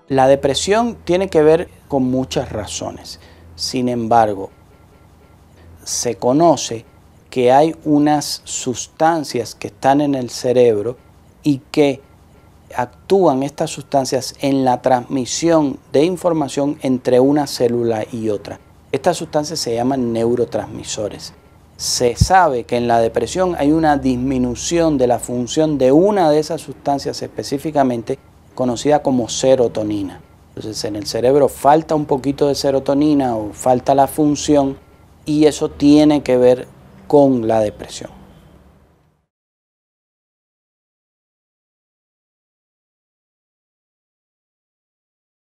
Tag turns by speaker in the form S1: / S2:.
S1: La depresión tiene que ver con muchas razones. Sin embargo, se conoce que hay unas sustancias que están en el cerebro y que actúan estas sustancias en la transmisión de información entre una célula y otra. Estas sustancias se llaman neurotransmisores. Se sabe que en la depresión hay una disminución de la función de una de esas sustancias específicamente conocida como serotonina. Entonces en el cerebro falta un poquito de serotonina o falta la función y eso tiene que ver con la depresión.